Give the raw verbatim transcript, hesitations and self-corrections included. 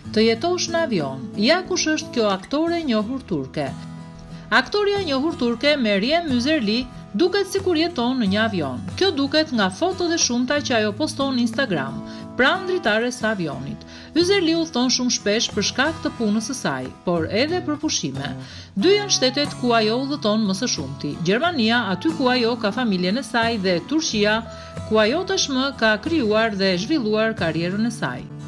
Të jetosh në avion, ja kush është kjo aktore e njohur turke. Aktoria e njohur turke Meryem Üzerli duket sikur jeton në një avion. Kjo duket nga fotot e shumta që ajo poston në Instagram, pranë dritares së avionit. Üzerli udhton shumë shpesh për shkak të punës së saj, por edhe për pushime. Dy janë shtetet ku ajo udhëton më së shumti: Gjermania, aty ku ajo ka familjen e saj, dhe Turqia, ku ajo tashmë ka krijuar dhe zhvilluar karrierën e saj.